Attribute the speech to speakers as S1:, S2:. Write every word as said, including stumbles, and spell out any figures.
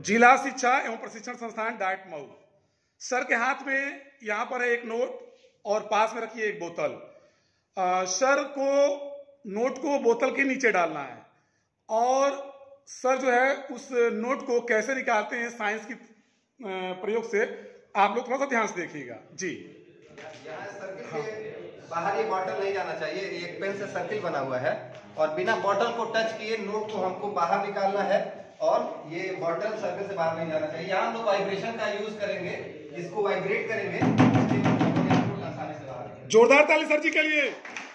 S1: जिला शिक्षा एवं प्रशिक्षण संस्थान डाइट मऊ। सर के हाथ में यहाँ पर है एक नोट और पास में रखी है एक बोतल। आ, सर को नोट को बोतल के नीचे डालना है और सर जो है उस नोट को कैसे निकालते हैं साइंस की प्रयोग से आप लोग थोड़ा सा ध्यान से देखिएगा जी।
S2: यहाँ सर्किल हाँ। के बाहर ये बॉटल नहीं जाना चाहिए, एक पेन से सर्किल बना हुआ है और बिना बॉटल को टच किए नोट को हमको बाहर निकालना है और ये बॉटल सर्किल से बाहर नहीं जाना चाहिए। यहाँ हम लोग वाइब्रेशन का यूज करेंगे, इसको वाइब्रेट करेंगे, आसानी से बाहर।
S1: जोरदार ताली सर जी के लिए।